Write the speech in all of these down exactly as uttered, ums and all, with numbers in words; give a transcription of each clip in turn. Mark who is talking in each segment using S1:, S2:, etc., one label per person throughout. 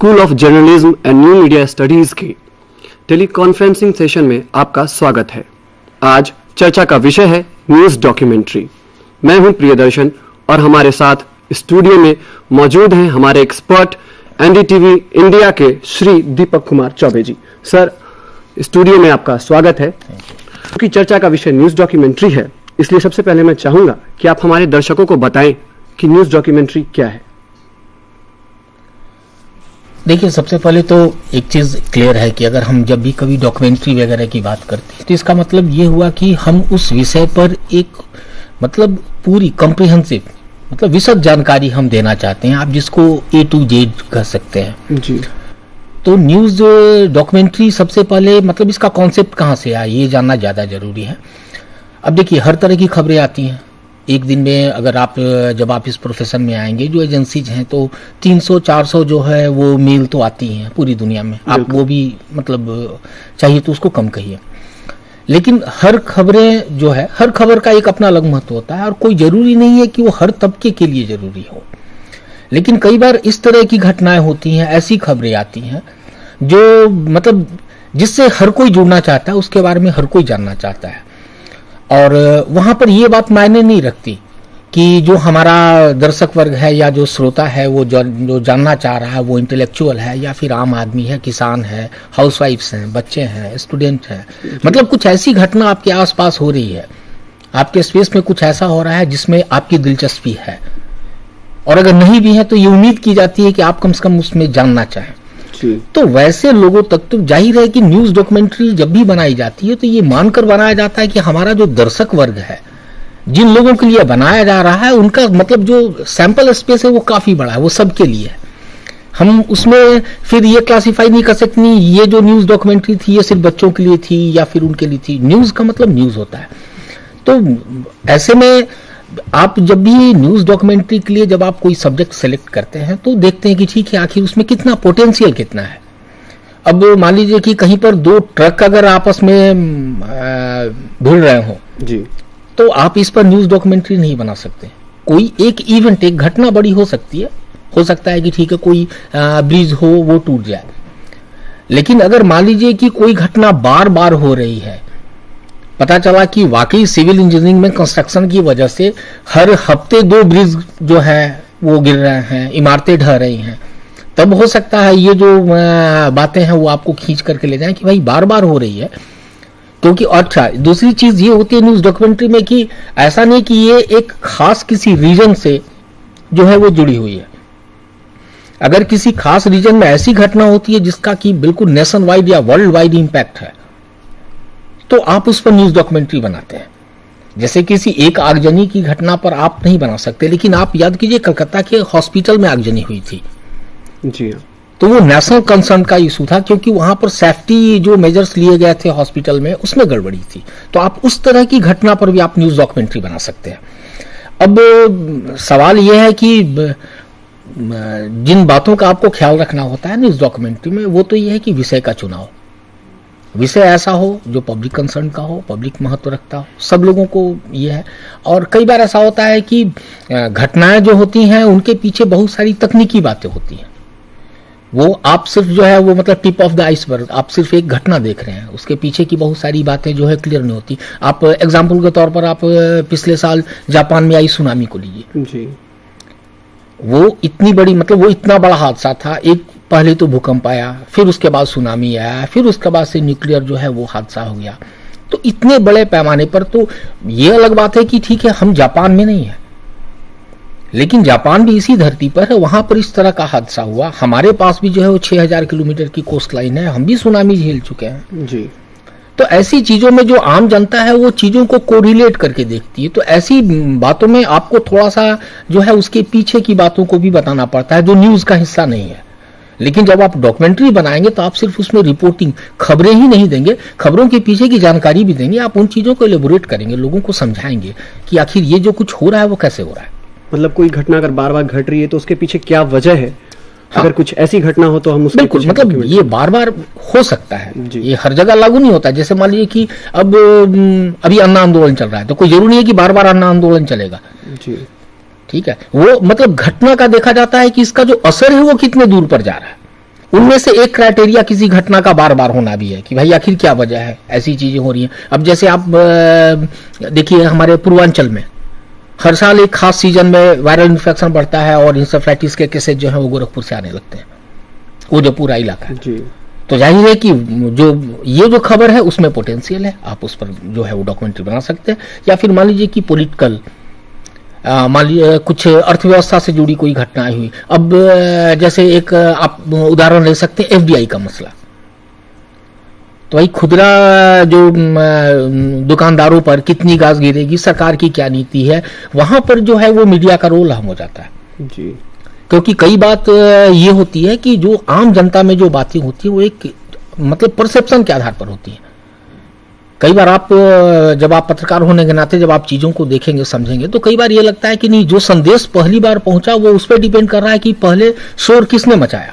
S1: School of journalism and new media studies के teleconferencing session में आपका स्वागत है। आज चर्चा का विषय है न्यूज डॉक्यूमेंट्री। मैं हूं प्रियदर्शन और हमारे साथ स्टूडियो में मौजूद हैं हमारे एक्सपर्ट एनडीटीवी इंडिया के श्री दीपक कुमार चौबे जी। सर, स्टूडियो में आपका स्वागत है। क्योंकि चर्चा का विषय न्यूज डॉक्यूमेंट्री है, इसलिए सबसे पहले मैं चाहूंगा कि आप हमारे दर्शकों को बताएं कि न्यूज डॉक्यूमेंट्री क्या है।
S2: देखिए, सबसे पहले तो एक चीज क्लियर है कि अगर हम जब भी कभी डॉक्यूमेंट्री वगैरह की बात करते हैं तो इसका मतलब ये हुआ कि हम उस विषय पर एक मतलब पूरी कॉम्प्रिहेंसिव मतलब विशद जानकारी हम देना चाहते हैं, आप जिसको ए टू जेड कह सकते हैं
S1: जी।
S2: तो न्यूज डॉक्यूमेंट्री सबसे पहले मतलब इसका कॉन्सेप्ट कहाँ से आया ये जानना ज्यादा जरूरी है। अब देखिए, हर तरह की खबरें आती हैं एक दिन में। अगर आप जब आप इस प्रोफेशन में आएंगे, जो एजेंसीज हैं, तो तीन सौ चार सौ जो है वो मेल तो आती हैं पूरी दुनिया में। आप वो भी मतलब चाहिए तो उसको कम कहिए, लेकिन हर खबरें जो है, हर खबर का एक अपना अलग महत्व होता है और कोई जरूरी नहीं है कि वो हर तबके के लिए जरूरी हो। लेकिन कई बार इस तरह की घटनाएं होती हैं, ऐसी खबरें आती हैं जो मतलब जिससे हर कोई जुड़ना चाहता है, उसके बारे में हर कोई जानना चाहता है। और वहां पर ये बात मायने नहीं रखती कि जो हमारा दर्शक वर्ग है या जो श्रोता है वो जो जानना चाह रहा है वो इंटेलेक्चुअल है या फिर आम आदमी है, किसान है, हाउसवाइफ्स हैं, बच्चे हैं, स्टूडेंट हैं। मतलब कुछ ऐसी घटना आपके आसपास हो रही है, आपके स्पेस में कुछ ऐसा हो रहा है जिसमें आपकी दिलचस्पी है, और अगर नहीं भी है तो ये उम्मीद की जाती है कि आप कम से कम उसमें जानना चाहें। तो वैसे लोगों तक तो जाहिर है कि न्यूज डॉक्यूमेंट्री जब भी बनाई जाती है तो ये मानकर बनाया जाता है कि हमारा जो दर्शक वर्ग है, जिन लोगों के लिए बनाया जा रहा है, उनका मतलब जो सैंपल स्पेस है वो काफी बड़ा है, वो सबके लिए है। हम उसमें फिर ये क्लासिफाई नहीं कर सकते ये जो न्यूज डॉक्यूमेंट्री थी ये सिर्फ बच्चों के लिए थी या फिर उनके लिए थी। न्यूज का मतलब न्यूज होता है। तो ऐसे में आप जब भी न्यूज डॉक्यूमेंट्री के लिए जब आप कोई सब्जेक्ट सेलेक्ट करते हैं तो देखते हैं कि ठीक है, आखिर उसमें कितना पोटेंशियल कितना है। अब मान लीजिए कि कहीं पर दो ट्रक अगर आपस में भिड़ रहे हो
S1: जी,
S2: तो आप इस पर न्यूज डॉक्यूमेंट्री नहीं बना सकते। कोई एक इवेंट, एक घटना बड़ी हो सकती है, हो सकता है कि ठीक है कोई ब्रिज हो वो टूट जाए, लेकिन अगर मान लीजिए कि कोई घटना बार बार हो रही है, पता चला कि वाकई सिविल इंजीनियरिंग में कंस्ट्रक्शन की वजह से हर हफ्ते दो ब्रिज जो है वो गिर रहे हैं, इमारतें ढह रही हैं, तब हो सकता है ये जो बातें हैं वो आपको खींच करके ले जाएं कि भाई बार बार हो रही है। क्योंकि अच्छा, दूसरी चीज ये होती है न्यूज डॉक्यूमेंट्री में कि ऐसा नहीं कि ये एक खास किसी रीजन से जो है वो जुड़ी हुई है। अगर किसी खास रीजन में ऐसी घटना होती है जिसका कि बिल्कुल नेशन वाइड या वर्ल्ड वाइड इंपैक्ट है, तो आप उस पर न्यूज डॉक्यूमेंट्री बनाते हैं। जैसे किसी एक आगजनी की घटना पर आप नहीं बना सकते, लेकिन आप याद कीजिए कलकत्ता के हॉस्पिटल में आगजनी हुई थी
S1: जी,
S2: तो वो नेशनल कंसर्न का इशू था, क्योंकि वहां पर सेफ्टी जो मेजर्स लिए गए थे हॉस्पिटल में उसमें गड़बड़ी थी। तो आप उस तरह की घटना पर भी आप न्यूज डॉक्यूमेंट्री बना सकते हैं। अब सवाल यह है कि जिन बातों का आपको ख्याल रखना होता है न्यूज डॉक्यूमेंट्री में, वो तो यह है कि विषय का चुनाव, विषय ऐसा हो जो पब्लिक कंसर्न का हो, पब्लिक महत्व रखता हो, सब लोगों को ये है। और कई बार ऐसा होता है कि घटनाएं जो होती हैं उनके पीछे बहुत सारी तकनीकी बातें होती हैं। वो आप सिर्फ जो है वो मतलब टिप ऑफ द आइसबर्ग, आप सिर्फ एक घटना देख रहे हैं, उसके पीछे की बहुत सारी बातें जो है क्लियर नहीं होती। आप एग्जाम्पल के तौर पर आप पिछले साल जापान में आई सुनामी को लीजिए जी। वो इतनी बड़ी मतलब वो इतना बड़ा हादसा था, एक पहले तो भूकंप आया, फिर उसके बाद सुनामी आया, फिर उसके बाद से न्यूक्लियर जो है वो हादसा हो गया। तो इतने बड़े पैमाने पर तो ये अलग बात है कि ठीक है हम जापान में नहीं है, लेकिन जापान भी इसी धरती पर है, वहां पर इस तरह का हादसा हुआ। हमारे पास भी जो है वो छह हजार किलोमीटर की कोस्ट लाइन है, हम भी सुनामी झेल चुके हैं
S1: जी।
S2: तो ऐसी चीजों में जो आम जनता है वो चीजों को कोरिलेट करके देखती है। तो ऐसी बातों में आपको थोड़ा सा जो है उसके पीछे की बातों को भी बताना पड़ता है जो न्यूज का हिस्सा नहीं है। लेकिन जब आप डॉक्यूमेंट्री बनाएंगे तो आप सिर्फ उसमें रिपोर्टिंग, खबरें ही नहीं देंगे, खबरों के पीछे की जानकारी भी देंगे। आप उन चीजों को एलेबोरेट करेंगे, लोगों को समझाएंगे कि आखिर ये जो कुछ हो रहा है वो कैसे हो रहा है।
S1: मतलब कोई घटना अगर बार बार घट रही है तो उसके पीछे क्या वजह है। हाँ। अगर कुछ ऐसी घटना हो तो हम उसके
S2: बिल्कुल मतलब ये बार बार हो सकता है, ये हर जगह लागू नहीं होता। जैसे मान लीजिए कि अब अभी अन्ना आंदोलन चल रहा है तो कोई जरूरी नहीं है कि बार बार अन्ना आंदोलन चलेगा जी। ठीक है, वो मतलब घटना का देखा जाता है कि इसका जो असर है वो कितने दूर पर जा रहा है। उनमें से एक क्राइटेरिया किसी घटना का बार बार होना भी है कि भाई आखिर क्या वजह है ऐसी चीजें हो रही हैं। अब जैसे आप देखिए हमारे पूर्वांचल में हर साल एक खास सीजन में वायरल इन्फेक्शन बढ़ता है और इंसेफ्लाइटिस के केसेस जो है वो गोरखपुर से आने लगते हैं, वो जो पूरा इलाका है जी। तो जाहिर है कि जो ये जो खबर है उसमें पोटेंशियल है, आप उस पर जो है वो डॉक्यूमेंट्री बना सकते हैं। या फिर मान लीजिए कि पॉलिटिकल मान लीजिए कुछ अर्थव्यवस्था से जुड़ी कोई घटना हुई। अब जैसे एक आप उदाहरण ले सकते हैं एफडीआई का मसला, तो भाई खुदरा जो दुकानदारों पर कितनी गाज गिरेगी, सरकार की क्या नीति है, वहां पर जो है वो मीडिया का रोल अहम हो जाता है जी। क्योंकि कई बात ये होती है कि जो आम जनता में जो बातें होती है वो एक मतलब परसेप्शन के आधार पर होती है। कई बार आप जब आप पत्रकार होने के नाते जब आप चीजों को देखेंगे समझेंगे तो कई बार ये लगता है कि नहीं, जो संदेश पहली बार पहुंचा वो उस पर डिपेंड कर रहा है कि पहले शोर किसने मचाया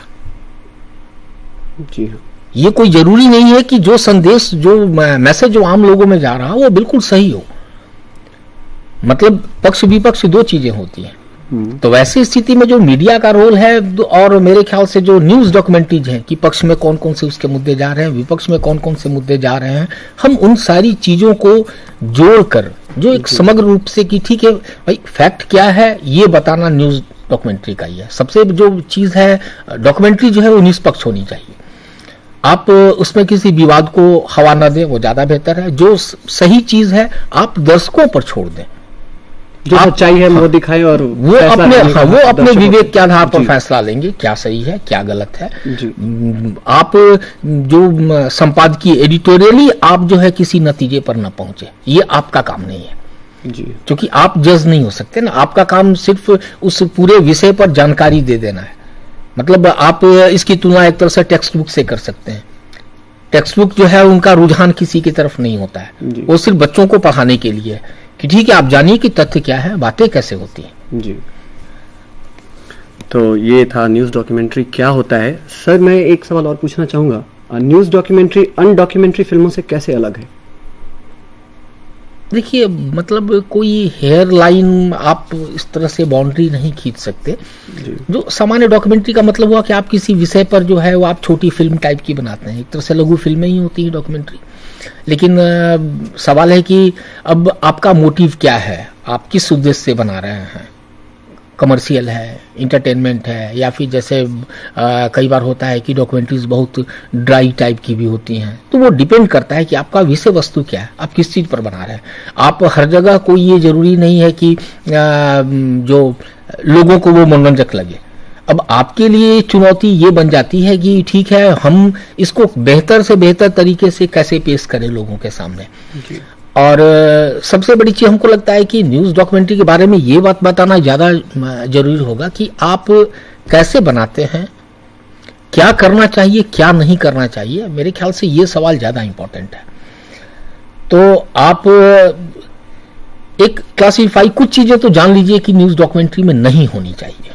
S2: जी। ये कोई जरूरी नहीं है कि जो संदेश जो मैसेज जो आम लोगों में जा रहा है वो बिल्कुल सही हो। मतलब पक्ष विपक्ष दो चीजें होती हैं। तो वैसी स्थिति में जो मीडिया का रोल है और मेरे ख्याल से जो न्यूज डॉक्यूमेंट्रीज हैं कि पक्ष में कौन कौन से उसके मुद्दे जा रहे हैं, विपक्ष में कौन कौन से मुद्दे जा रहे हैं, हम उन सारी चीजों को जोड़कर जो एक समग्र रूप से कि ठीक है भाई फैक्ट क्या है ये बताना न्यूज डॉक्यूमेंट्री का ही है। सबसे जो चीज है डॉक्यूमेंट्री जो है वो निष्पक्ष होनी चाहिए। आप उसमें किसी विवाद को हवा न दें, वो ज्यादा बेहतर है। जो सही चीज है आप दर्शकों पर छोड़ दें,
S1: जो सच्चाई है वो दिखाएं और
S2: वो अपने हाँ, वो अपने विवेक के आधार पर फैसला लेंगे क्या सही है क्या गलत है जी। आप जो संपादकीय एडिटोरियली आप जो है किसी नतीजे पर न पहुंचे, ये आपका काम नहीं है जी। क्योंकि आप जज नहीं हो सकते ना, आपका काम सिर्फ उस पूरे विषय पर जानकारी दे देना है। मतलब आप इसकी तुलना एक तरह से टेक्स्ट बुक से कर सकते हैं। टेक्स्ट बुक जो है उनका रुझान किसी की तरफ नहीं होता है, वो सिर्फ बच्चों को पढ़ाने के लिए है कि ठीक है आप जानिए कि तथ्य क्या है, बातें कैसे होती हैं
S1: जी। तो ये था न्यूज डॉक्यूमेंट्री क्या होता है। सर मैं एक सवाल और पूछना चाहूंगा, न्यूज डॉक्यूमेंट्री अनडॉक्यूमेंट्री फिल्मों से कैसे अलग है?
S2: देखिए मतलब कोई हेयर लाइन आप इस तरह से बाउंड्री नहीं खींच सकते। जो सामान्य डॉक्यूमेंट्री का मतलब हुआ कि आप किसी विषय पर जो है वो आप छोटी फिल्म टाइप की बनाते हैं, एक तरह से लघु फिल्में ही होती है डॉक्यूमेंट्री। लेकिन आ, सवाल है कि अब आपका मोटिव क्या है, आप किस उद्देश्य से बना रहे हैं, कमर्शियल है, इंटरटेनमेंट है, या फिर जैसे आ, कई बार होता है कि डॉक्यूमेंट्रीज बहुत ड्राई टाइप की भी होती हैं। तो वो डिपेंड करता है कि आपका विषय वस्तु क्या है, आप किस चीज पर बना रहे हैं। आप हर जगह कोई ये जरूरी नहीं है कि आ, जो लोगों को वो मनोरंजक लगे। अब आपके लिए चुनौती ये बन जाती है कि ठीक है हम इसको बेहतर से बेहतर तरीके से कैसे पेश करें लोगों के सामने। और सबसे बड़ी चीज हमको लगता है कि न्यूज डॉक्यूमेंट्री के बारे में ये बात बताना ज्यादा जरूरी होगा कि आप कैसे बनाते हैं, क्या करना चाहिए क्या नहीं करना चाहिए। मेरे ख्याल से ये सवाल ज्यादा इंपॉर्टेंट है। तो आप एक क्लासिफाई कुछ चीजें तो जान लीजिए कि न्यूज डॉक्यूमेंट्री में नहीं होनी चाहिए।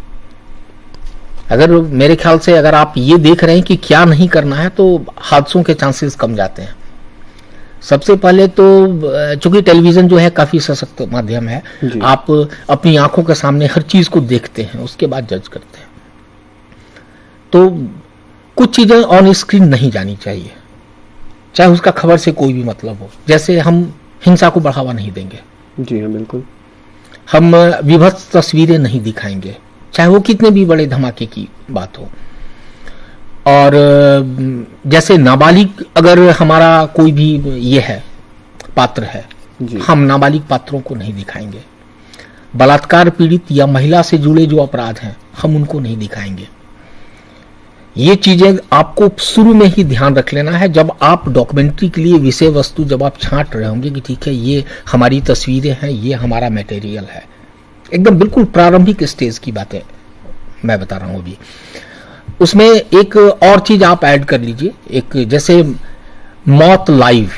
S2: अगर मेरे ख्याल से अगर आप ये देख रहे हैं कि क्या नहीं करना है तो हादसों के चांसेस कम जाते हैं। सबसे पहले तो चूंकि टेलीविजन जो है काफी सशक्त माध्यम है, आप अपनी आंखों के सामने हर चीज को देखते हैं, उसके बाद जज करते हैं। तो कुछ चीजें ऑन स्क्रीन नहीं जानी चाहिए, चाहे उसका खबर से कोई भी मतलब हो। जैसे हम हिंसा को बढ़ावा नहीं देंगे
S1: जी हाँ बिल्कुल।
S2: हम विभत्स तस्वीरें नहीं दिखाएंगे, चाहे वो कितने भी बड़े धमाके की बात हो। और जैसे नाबालिग अगर हमारा कोई भी ये है पात्र है, हम नाबालिग पात्रों को नहीं दिखाएंगे। बलात्कार पीड़ित या महिला से जुड़े जो अपराध हैं हम उनको नहीं दिखाएंगे। ये चीजें आपको शुरू में ही ध्यान रख लेना है जब आप डॉक्यूमेंट्री के लिए विषय वस्तु जब आप छांट रहे होंगे कि ठीक है ये हमारी तस्वीरें हैं, ये हमारा मटेरियल है। एकदम बिल्कुल प्रारंभिक स्टेज की बातें मैं बता रहा हूं अभी। उसमें एक और चीज आप ऐड कर लीजिए, एक जैसे मौत लाइव।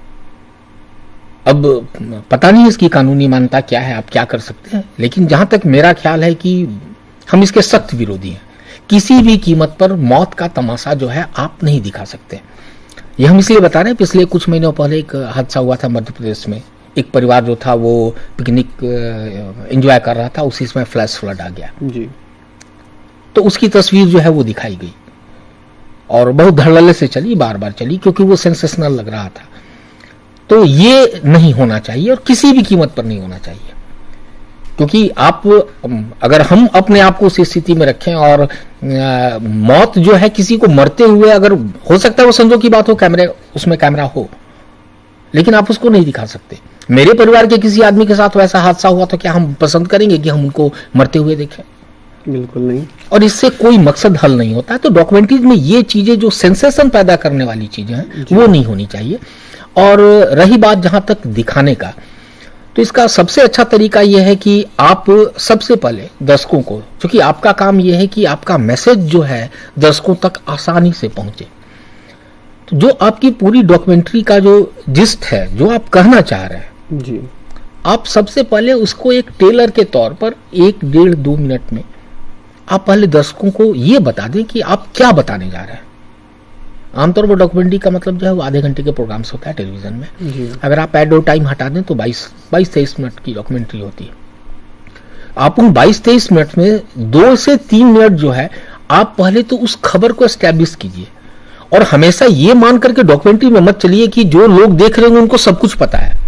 S2: अब पता नहीं इसकी कानूनी मान्यता क्या है, आप क्या कर सकते हैं, लेकिन जहां तक मेरा ख्याल है कि हम इसके सख्त विरोधी हैं। किसी भी कीमत पर मौत का तमाशा जो है आप नहीं दिखा सकते। ये हम इसलिए बता रहे हैं, पिछले कुछ महीनों पहले एक हादसा हुआ था मध्य प्रदेश में। एक परिवार जो था वो पिकनिक एंजॉय कर रहा था, उसी समय फ्लैश फ्लड आ गया जी। तो उसकी तस्वीर जो है वो दिखाई गई। और बहुत धड़ल्ले से चली, बार बार चली, क्योंकि वो सेंसेशनल लग रहा था। तो ये नहीं होना चाहिए और किसी भी कीमत पर नहीं होना चाहिए, क्योंकि आप अगर हम अपने आप को उस स्थिति में रखें और आ, मौत जो है किसी को मरते हुए, अगर हो सकता है वो संजोग की बात हो, कैमरे उसमें कैमरा हो, लेकिन आप उसको नहीं दिखा सकते। मेरे परिवार के किसी आदमी के साथ वैसा हादसा हुआ तो क्या हम पसंद करेंगे कि हम उनको मरते हुए देखें?
S1: बिल्कुल नहीं।
S2: और इससे कोई मकसद हल नहीं होता है। तो डॉक्यूमेंट्रीज में ये चीजें जो सेंसेशन पैदा करने वाली चीजें हैं वो नहीं होनी चाहिए। और रही बात जहां तक दिखाने का, तो इसका सबसे अच्छा तरीका यह है कि आप सबसे पहले दर्शकों को, क्योंकि आपका काम यह है कि आपका मैसेज जो है दर्शकों तक आसानी से पहुंचे, तो जो आपकी पूरी डॉक्यूमेंट्री का जो जिस्ट है, जो आप कहना चाह रहे हैं
S1: जी,
S2: आप सबसे पहले उसको एक टेलर के तौर पर एक डेढ़ दो मिनट में आप पहले दर्शकों को ये बता दें कि आप क्या बताने जा रहे हैं। आमतौर पर डॉक्यूमेंट्री का मतलब जो है वो आधे घंटे के प्रोग्राम्स होता है टेलीविजन में
S1: जी।
S2: अगर आप एड और टाइम हटा दें तो बाईस बाईस तेईस मिनट की डॉक्यूमेंट्री होती है। आप उन बाईस तेईस मिनट में दो से तीन मिनट जो है आप पहले तो उस खबर को एस्टैब्लिश कीजिए, और हमेशा ये मान करके डॉक्यूमेंट्री में मत चलिए कि जो लोग देख रहे हैं उनको सब कुछ पता है।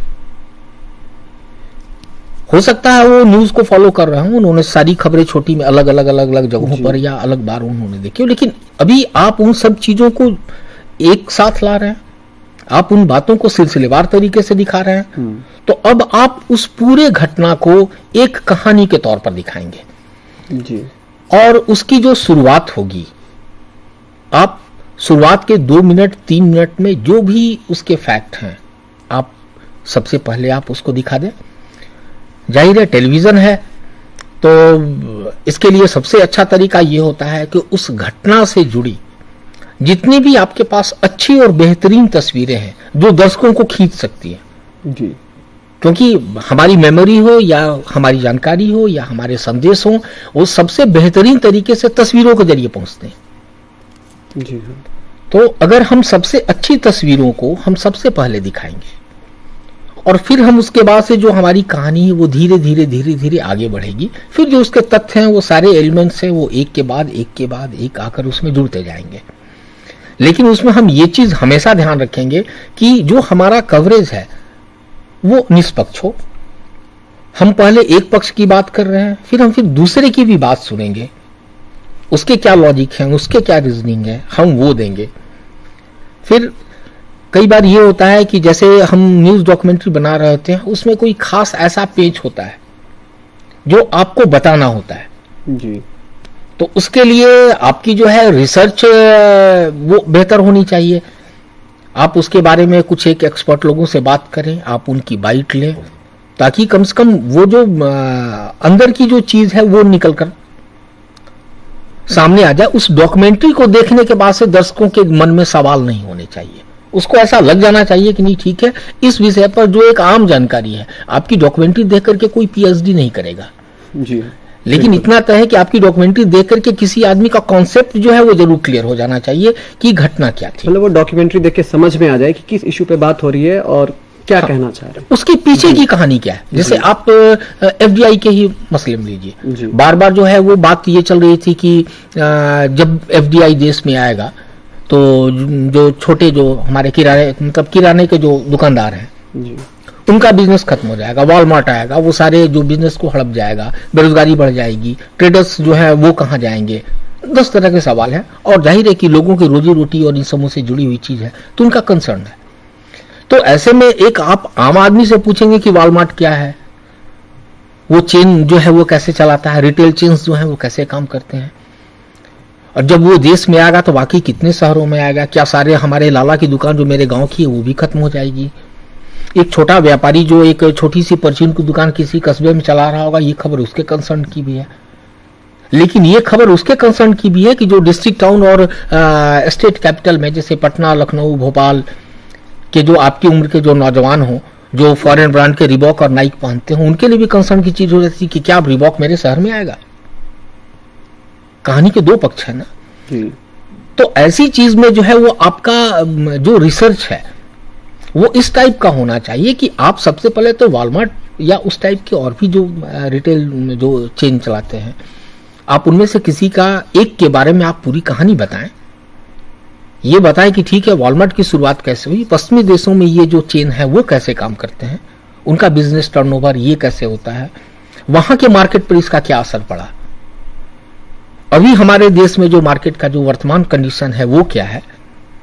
S2: हो सकता है वो न्यूज को फॉलो कर रहे हैं, उन्होंने सारी खबरें छोटी में अलग अलग अलग अलग जगहों पर या अलग बार उन्होंने देखी, लेकिन अभी आप उन सब चीजों को एक साथ ला रहे हैं, आप उन बातों को सिलसिलेवार तरीके से दिखा रहे हैं। तो अब आप उस पूरे घटना को एक कहानी के तौर पर दिखाएंगे
S1: जी।
S2: और उसकी जो शुरुआत होगी, आप शुरुआत के दो मिनट तीन मिनट में जो भी उसके फैक्ट हैं आप सबसे पहले आप उसको दिखा दें। जाहिर है टेलीविजन है तो इसके लिए सबसे अच्छा तरीका यह होता है कि उस घटना से जुड़ी जितनी भी आपके पास अच्छी और बेहतरीन तस्वीरें हैं जो दर्शकों को खींच सकती हैं
S1: जी,
S2: क्योंकि हमारी मेमोरी हो या हमारी जानकारी हो या हमारे संदेश हो, वो सबसे बेहतरीन तरीके से तस्वीरों के जरिए पहुंचते हैं
S1: जी हाँ।
S2: तो अगर हम सबसे अच्छी तस्वीरों को हम सबसे पहले दिखाएंगे और फिर हम उसके बाद से जो हमारी कहानी है वो धीरे धीरे धीरे धीरे आगे बढ़ेगी, फिर जो उसके तथ्य हैं वो सारे एलिमेंट्स हैं वो एक के बाद एक के बाद एक आकर उसमें जुड़ते जाएंगे। लेकिन उसमें हम ये चीज हमेशा ध्यान रखेंगे कि जो हमारा कवरेज है वो निष्पक्ष हो। हम पहले एक पक्ष की बात कर रहे हैं, फिर हम फिर दूसरे की भी बात सुनेंगे, उसके क्या लॉजिक है, उसके क्या रीजनिंग है, हम वो देंगे। फिर कई बार ये होता है कि जैसे हम न्यूज डॉक्यूमेंट्री बना रहे होते हैं, उसमें कोई खास ऐसा पेज होता है जो आपको बताना होता है
S1: जी,
S2: तो उसके लिए आपकी जो है रिसर्च वो बेहतर होनी चाहिए। आप उसके बारे में कुछ एक एक्सपर्ट लोगों से बात करें, आप उनकी बाइट लें, ताकि कम से कम वो जो अंदर की जो चीज है वो निकल कर सामने आ जाए। उस डॉक्यूमेंट्री को देखने के बाद से दर्शकों के मन में सवाल नहीं होने चाहिए, उसको ऐसा लग जाना चाहिए कि नहीं ठीक है, इस विषय पर जो एक आम जानकारी है, आपकी डॉक्यूमेंट्री देख करके कोई पीएचडी नहीं करेगा
S1: जी,
S2: लेकिन इतना तय है कि आपकी डॉक्यूमेंट्री देख करके किसी आदमी का कॉन्सेप्ट जो है वो जरूर क्लियर हो जाना चाहिए कि घटना क्या थी।
S1: मतलब वो डॉक्यूमेंट्री देख के समझ में आ जाए कि किस इशू पे बात हो रही है और क्या
S2: हाँ, कहना
S1: चाह रहे हैं,
S2: उसके पीछे की कहानी क्या है। जैसे आप एफडीआई के ही मसले में लीजिए, बार बार जो है वो बात ये चल रही थी कि जब एफडीआई देश में आएगा तो जो छोटे जो हमारे किराने मतलब किराने के जो दुकानदार हैं
S1: जी,
S2: उनका बिजनेस खत्म हो जाएगा, वॉलमार्ट आएगा, वो सारे जो बिजनेस को हड़प जाएगा, बेरोजगारी बढ़ जाएगी, ट्रेडर्स जो है वो कहाँ जाएंगे, दस तरह के सवाल हैं। और जाहिर है कि लोगों की रोजी रोटी और इन समूह से जुड़ी हुई चीज है तो उनका कंसर्न है। तो ऐसे में एक आप आम आदमी से पूछेंगे कि वॉलमार्ट क्या है, वो चेन जो है वो कैसे चलाता है, रिटेल चेन्स जो है वो कैसे काम करते हैं, और जब वो देश में आएगा तो बाकी कितने शहरों में आएगा, क्या सारे हमारे लाला की दुकान जो मेरे गांव की है वो भी खत्म हो जाएगी। एक छोटा व्यापारी जो एक छोटी सी परचून की दुकान किसी कस्बे में चला रहा होगा, ये खबर उसके कंसर्न की भी है। लेकिन ये खबर उसके कंसर्न की भी है कि जो डिस्ट्रिक्ट टाउन और आ, स्टेट कैपिटल में जैसे पटना, लखनऊ, भोपाल के जो आपकी उम्र के जो नौजवान हो जो फॉरेन ब्रांड के रिबॉक और नाइक पहनते हो, उनके लिए भी कंसर्न की चीज हो जाती है कि क्या रिबॉक मेरे शहर में आएगा। कहानी के दो पक्ष है ना
S1: जी।
S2: तो ऐसी चीज में जो है वो आपका जो रिसर्च है वो इस टाइप का होना चाहिए कि आप सबसे पहले तो वॉलमार्ट या उस टाइप के और भी जो रिटेल जो चेन चलाते हैं, आप उनमें से किसी का एक के बारे में आप पूरी कहानी बताएं ये बताएं कि ठीक है वॉलमार्ट की शुरुआत कैसे हुई, पश्चिमी देशों में ये जो चेन है वो कैसे काम करते हैं, उनका बिजनेस टर्नओवर ये कैसे होता है, वहां के मार्केट पर इसका क्या असर पड़ा, अभी हमारे देश में जो मार्केट का जो वर्तमान कंडीशन है वो क्या है,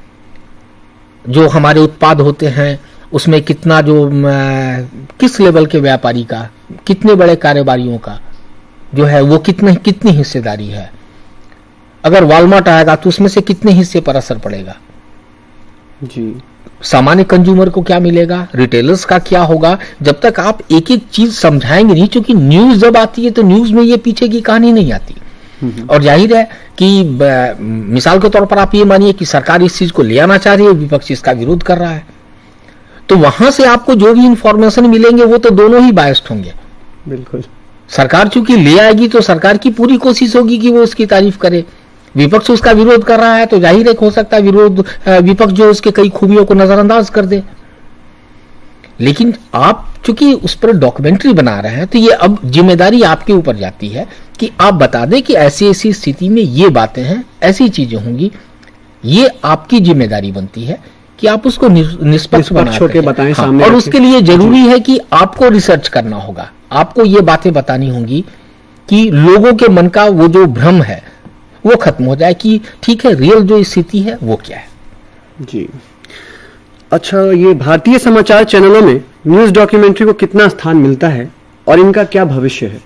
S2: जो हमारे उत्पाद होते हैं उसमें कितना जो किस लेवल के व्यापारी का, कितने बड़े कारोबारियों का जो है वो कितने कितनी हिस्सेदारी है, अगर वॉलमार्ट आएगा तो उसमें से कितने हिस्से पर असर पड़ेगा
S1: जी,
S2: सामान्य कंज्यूमर को क्या मिलेगा, रिटेलर्स का क्या होगा। जब तक आप एक एक चीज समझाएंगे नहीं, क्योंकि न्यूज जब आती है तो न्यूज में ये पीछे की कहानी नहीं आती। और जाहिर है कि मिसाल के तौर पर आप ये मानिए कि सरकार इस चीज को ले आना चाह रही है, विपक्ष इसका विरोध कर रहा है, तो वहां से आपको जो भी इंफॉर्मेशन मिलेंगे वो तो दोनों ही बायस्ड होंगे।
S1: बिल्कुल,
S2: सरकार चूंकि ले आएगी तो सरकार की पूरी कोशिश होगी कि वो उसकी तारीफ करे, विपक्ष उसका विरोध कर रहा है तो जाहिर है हो सकता है विरोध विपक्ष जो उसके कई खूबियों को नजरअंदाज कर दे। लेकिन आप चूंकि उस पर डॉक्यूमेंट्री बना रहे हैं तो ये अब जिम्मेदारी आपके ऊपर जाती है कि आप बता दें कि ऐसी ऐसी स्थिति में ये बातें हैं, ऐसी चीजें होंगी, ये आपकी जिम्मेदारी बनती है कि आप उसको निष्पक्ष
S1: के बताएं
S2: हाँ,
S1: सामने
S2: और उसके लिए जरूरी है कि आपको रिसर्च करना होगा, आपको ये बातें बतानी होंगी कि लोगों के मन का वो जो भ्रम है वो खत्म हो जाए कि ठीक है रियल जो स्थिति है वो क्या है।
S1: जी, अच्छा, ये भारतीय समाचार चैनलों में न्यूज डॉक्यूमेंट्री को कितना स्थान मिलता है और इनका क्या भविष्य है?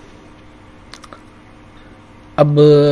S2: अब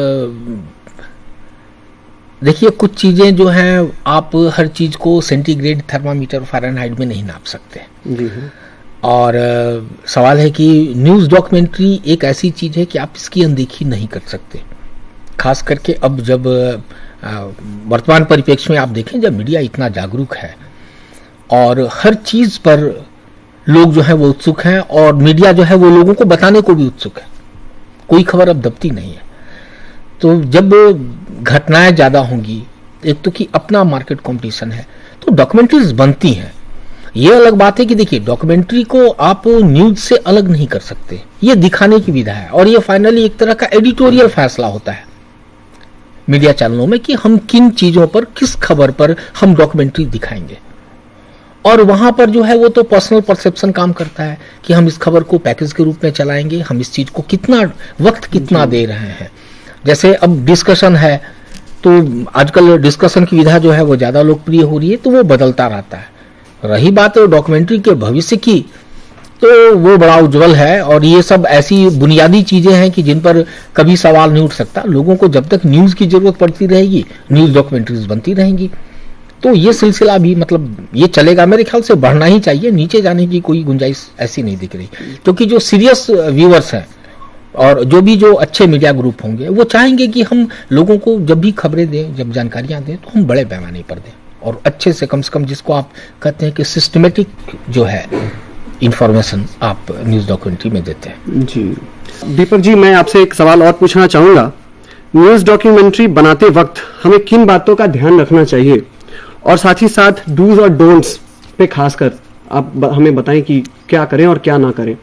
S2: देखिए कुछ चीजें जो हैं आप हर चीज को सेंटीग्रेड, थर्मामीटर, फ़ारेनहाइट में नहीं नाप सकते।
S1: जी हाँ।
S2: और सवाल है कि न्यूज डॉक्यूमेंट्री एक ऐसी चीज है कि आप इसकी अनदेखी नहीं कर सकते, खास करके अब जब वर्तमान परिप्रेक्ष्य में आप देखें जब मीडिया इतना जागरूक है और हर चीज पर लोग जो है वो उत्सुक हैं और मीडिया जो है वो लोगों को बताने को भी उत्सुक है, कोई खबर अब दबती नहीं है। तो जब घटनाएं ज्यादा होंगी, एक तो कि अपना मार्केट कंपटीशन है, तो डॉक्यूमेंट्रीज बनती हैं। ये अलग बात है कि देखिए डॉक्यूमेंट्री को आप न्यूज से अलग नहीं कर सकते, ये दिखाने की विधा है और ये फाइनली एक तरह का एडिटोरियल फैसला होता है मीडिया चैनलों में कि हम किन चीजों पर, किस खबर पर हम डॉक्यूमेंट्री दिखाएंगे। और वहां पर जो है वो तो पर्सनल परसेप्शन काम करता है कि हम इस खबर को पैकेज के रूप में चलाएंगे, हम इस चीज को कितना वक्त कितना दे रहे हैं। जैसे अब डिस्कशन है तो आजकल डिस्कशन की विधा जो है वो ज्यादा लोकप्रिय हो रही है, तो वो बदलता रहता है। रही बात है डॉक्यूमेंट्री के भविष्य की, तो वो बड़ा उज्जवल है और ये सब ऐसी बुनियादी चीजें हैं कि जिन पर कभी सवाल नहीं उठ सकता। लोगों को जब तक न्यूज की जरूरत पड़ती रहेगी न्यूज डॉक्यूमेंट्रीज बनती रहेंगी, तो ये सिलसिला भी मतलब ये चलेगा, मेरे ख्याल से बढ़ना ही चाहिए, नीचे जाने की कोई गुंजाइश ऐसी नहीं दिख रही। क्योंकि जो सीरियस व्यूअर्स हैं और जो भी जो अच्छे मीडिया ग्रुप होंगे वो चाहेंगे कि हम लोगों को जब भी खबरें दें, जब जानकारियां दें तो हम बड़े पैमाने पर दें और अच्छे से, कम से कम जिसको आप कहते हैं कि सिस्टमेटिक जो है इंफॉर्मेशन आप न्यूज डॉक्यूमेंट्री में देते हैं।
S1: जी दीपक जी, मैं आपसे एक सवाल और पूछना चाहूंगा। न्यूज डॉक्यूमेंट्री बनाते वक्त हमें किन बातों का ध्यान रखना चाहिए और साथ ही साथ डूज और डोंट्स पे खासकर आप हमें बताएं कि क्या करें और क्या ना करें।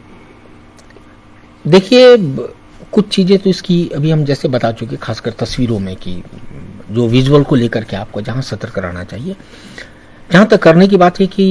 S2: देखिए कुछ चीजें तो इसकी अभी हम जैसे बता चुके, खासकर तस्वीरों में कि जो विजुअल को लेकर के आपको जहां सतर्क रहना चाहिए। जहां तक करने की बात है कि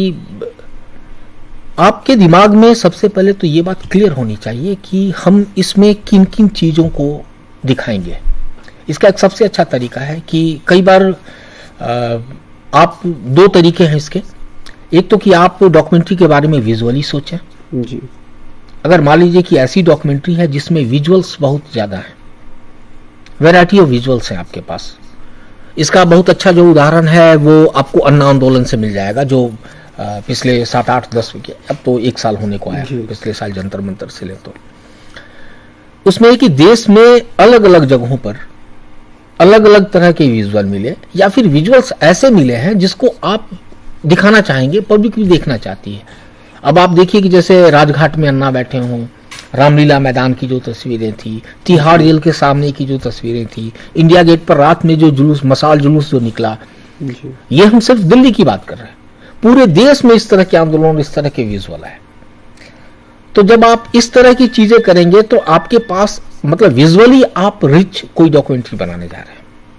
S2: आपके दिमाग में सबसे पहले तो ये बात क्लियर होनी चाहिए कि हम इसमें किन किन चीजों को दिखाएंगे। इसका एक सबसे अच्छा तरीका है कि कई बार आप दो तरीके हैं इसके। एक तो कि आप डॉक्यूमेंट्री के बारे में विजुअली सोचें।
S1: जी,
S2: अगर मान लीजिए कि ऐसी डॉक्यूमेंट्री है जिसमें विजुअल्स बहुत ज्यादा है, वैरायटी ऑफ विजुअल्स हैं आपके पास। इसका बहुत अच्छा जो उदाहरण है वो आपको अन्ना आंदोलन से मिल जाएगा, जो पिछले सात आठ दस के अब तो एक साल होने को आया, पिछले साल जंतर मंतर से ले, तो उसमें कि देश में अलग अलग जगहों पर अलग अलग तरह के विजुअल मिले या फिर विजुअल्स ऐसे मिले हैं जिसको आप दिखाना चाहेंगे, पब्लिक भी देखना चाहती है। अब आप देखिए कि जैसे राजघाट में अन्ना बैठे हों, रामलीला मैदान की जो तस्वीरें थी, तिहाड़ जेल के सामने की जो तस्वीरें थी, इंडिया गेट पर रात में जो जुलूस, मसाल जुलूस जो निकला, ये हम सिर्फ दिल्ली की बात कर रहे हैं। पूरे देश में इस तरह के आंदोलन, इस तरह के विजुअल है। तो जब आप इस तरह की चीजें करेंगे तो आपके पास मतलब विजुअली आप रिच कोई डॉक्यूमेंट्री बनाने जा रहे हैं।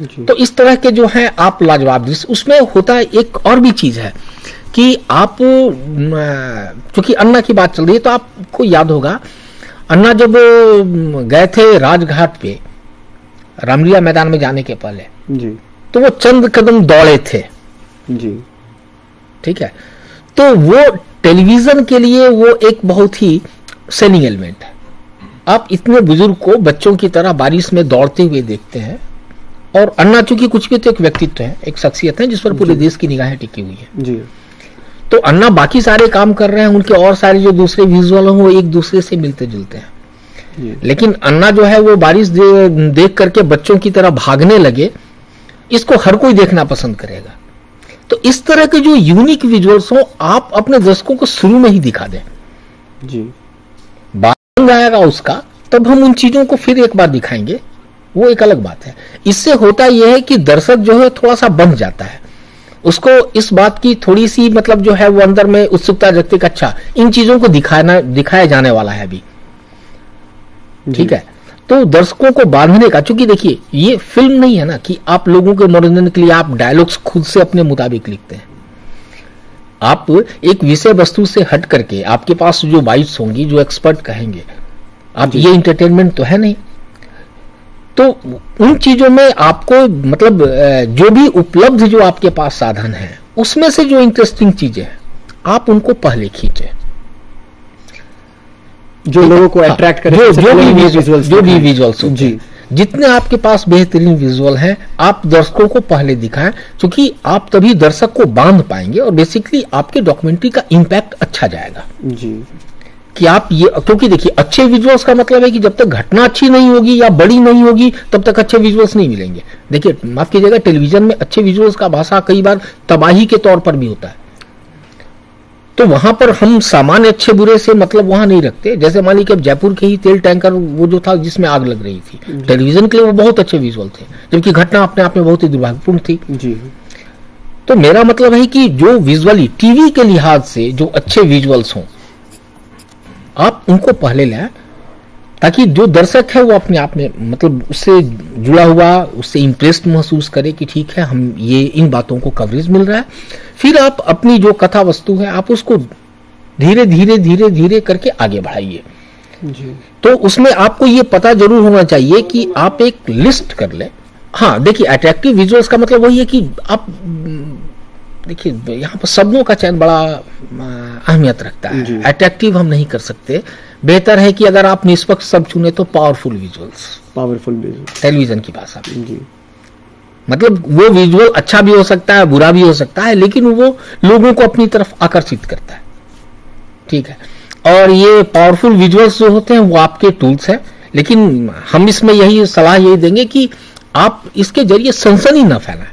S2: तो इस तरह के जो है आप लाजवाब दृश्य, उसमें होता है एक और भी चीज है कि आप, चूंकि अन्ना की बात चल रही है तो आपको याद होगा अन्ना जब गए थे राजघाट पे रामलीला मैदान में जाने के पहले
S1: जी,
S2: तो वो चंद कदम दौड़े थे
S1: जी,
S2: ठीक है। तो वो टेलीविजन के लिए वो एक बहुत ही सेलिंग एलिमेंट है। आप इतने बुजुर्ग को बच्चों की तरह बारिश में दौड़ते हुए देखते हैं, और अन्ना चूंकि कुछ भी तो एक व्यक्तित्व है, एक शख्सियत है जिस पर पूरे देश की निगाहें टिकी हुई है
S1: जी।
S2: तो अन्ना बाकी सारे काम कर रहे हैं, उनके और सारे जो दूसरे विजुअल हैं वो एक दूसरे से मिलते जुलते हैं, लेकिन अन्ना जो है वो बारिश दे, देख करके बच्चों की तरह भागने लगे, इसको हर कोई देखना पसंद करेगा। तो इस तरह के जो यूनिक विजुअल्स हो आप अपने दर्शकों को शुरू में ही दिखा दें
S1: जी,
S2: बात आएगा उसका, तब हम उन चीजों को फिर एक बार दिखाएंगे, वो एक अलग बात है। इससे होता यह है कि दर्शक जो है थोड़ा सा बंध जाता है, उसको इस बात की थोड़ी सी मतलब जो है वो अंदर में उत्सुकता जगती कि अच्छा इन चीजों को दिखाना दिखाया जाने वाला है अभी, ठीक है। तो दर्शकों को बांधने का, चूंकि देखिए ये फिल्म नहीं है ना कि आप लोगों के मनोरंजन के लिए आप डायलॉग्स खुद से अपने मुताबिक लिखते हैं। आप एक विषय वस्तु से हट करके आपके पास जो बाइट्स होंगी, जो एक्सपर्ट कहेंगे, आप ये इंटरटेनमेंट तो है नहीं, तो उन चीजों में आपको मतलब जो भी उपलब्ध जो आपके पास साधन है उसमें से जो इंटरेस्टिंग चीजें हैं आप उनको पहले खींचे,
S1: जो लोगों को अट्रैक्ट करे,
S2: जो, जो भी विजुअल्स जो भी विजुअल्स
S1: जी,
S2: जितने आपके पास बेहतरीन विजुअल हैं आप दर्शकों को पहले दिखाएं, क्योंकि आप तभी दर्शक को बांध पाएंगे और बेसिकली आपके डॉक्यूमेंट्री का इंपैक्ट अच्छा जाएगा
S1: जी।
S2: कि आप ये, क्योंकि देखिए अच्छे विजुअल्स का मतलब है कि जब तक घटना अच्छी नहीं होगी या बड़ी नहीं होगी तब तक अच्छे विजुअल्स नहीं मिलेंगे। देखिए माफ कीजिएगा, टेलीविजन में अच्छे विजुअल्स का भाषा कई बार तबाही के तौर पर भी होता है, तो वहां पर हम सामान्य अच्छे बुरे से मतलब वहां नहीं रखते। जैसे मान लीजिए जयपुर के ही तेल टैंकर वो जो था जिसमें आग लग रही थी, टेलीविजन के लिए वो बहुत अच्छे विजुअल थे, जबकि घटना अपने आप में बहुत ही दुर्भाग्यपूर्ण थी
S1: जी।
S2: तो मेरा मतलब है कि जो विजुअली टीवी के लिहाज से जो अच्छे विजुअल्स हों आप उनको पहले लें, ताकि जो दर्शक है वो अपने आप में मतलब उससे जुड़ा हुआ, उससे इंटरेस्ट महसूस करे कि ठीक है हम ये इन बातों को कवरेज मिल रहा है। फिर आप अपनी जो कथा वस्तु है आप उसको धीरे धीरे धीरे धीरे करके आगे बढ़ाइए। तो उसमें आपको ये पता जरूर होना चाहिए कि आप एक लिस्ट कर ले। हाँ देखिए, अट्रैक्टिव विजुअल्स का मतलब वही है कि आप देखिए यहाँ पर शब्दों का चयन बड़ा अहमियत रखता है। अट्रैक्टिव हम नहीं कर सकते, बेहतर है कि अगर आप निष्पक्ष शब्द चुने तो powerful visuals,
S1: powerful visual
S2: television की भाषा में जी। मतलब वो विजुअल अच्छा भी हो सकता है, बुरा भी हो सकता है, लेकिन वो लोगों को अपनी तरफ आकर्षित करता है, ठीक है। और ये पावरफुल विजुअल्स जो होते हैं वो आपके टूल्स हैं, लेकिन हम इसमें यही सलाह यही देंगे कि आप इसके जरिए सनसनी न फैलाएं,